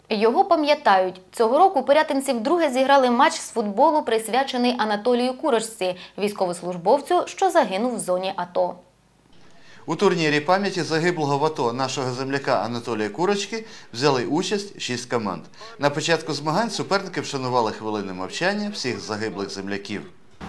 Його пам'ятають. Цього року пирятинці вдруге зіграли матч з футболу, присвячений Анатолію Курочці, військовослужбовцю, що загинув в зоні АТО. У турнірі пам'яті загиблого в АТО нашого земляка Анатолія Курочки взяли участь 6 команд. На початку змагань суперники вшанували хвилиною мовчання всіх загиблих земляків.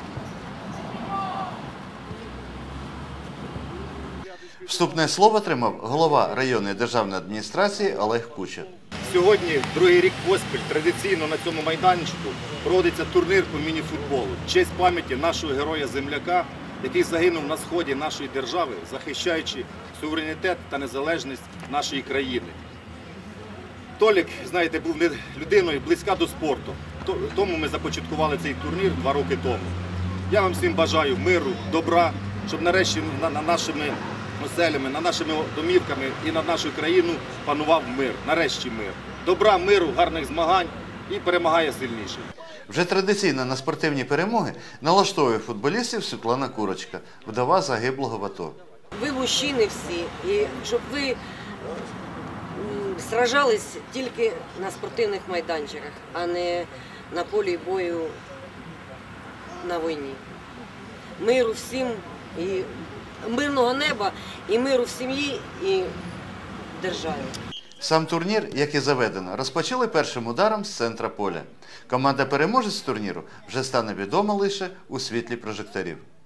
Вступне слово тримав голова районної державної адміністрації Олег Кучер. Сьогодні, другий рік поспіль, традиційно на цьому майданчику проводиться турнір по міні-футболу в честь пам'яті нашого героя-земляка, який загинув на сході нашої держави, захищаючи суверенітет та незалежність нашої країни. Толік, знаєте, був людиною близька до спорту, тому ми започаткували цей турнір 2 роки тому. Я вам всім бажаю миру, добра, щоб нарешті над нашими оселями, над нашими домівками і над нашою країною панував мир, нарешті мир. Добра, миру, гарних змагань і перемагає сильніший. Вже традиційно на спортивні перемоги налаштовує футболістів Світлана Курочка, вдова загиблого в АТО. Ви мужчини всі, і щоб ви сражались тільки на спортивних майданчиках, а не на полі бою на війні. Миру всім, і мирного неба, і миру в сім'ї, і в державі. Сам турнір, як і заведено, розпочали першим ударом з центра поля. Команда-переможець турніру вже стане відома лише у світлі прожекторів.